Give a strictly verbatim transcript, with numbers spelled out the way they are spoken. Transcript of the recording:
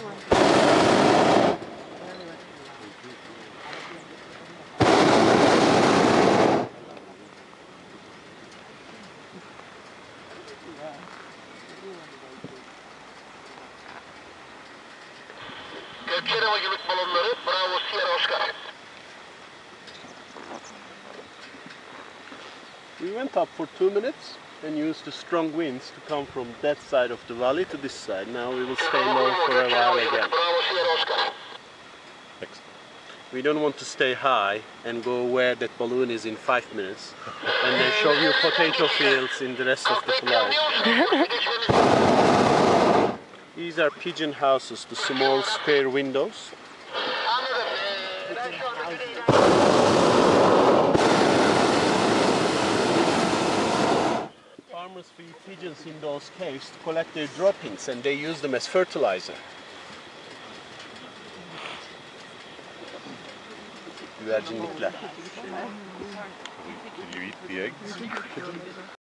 Gökçen havacılık balonları Bravo Sierra Oscar. We went up for two minutes and used the strong winds to come from that side of the valley to this side. Now we will stay low for a while again. Bravo Sierra Oscar. We don't want to stay high and go where that balloon is in five minutes and then show you potato fields in the rest of the flight. These are pigeon houses, the small square windows. Farmers feed pigeons in those caves to collect their droppings and they use them as fertilizer. Güvercinlikler. Did you eat the eggs?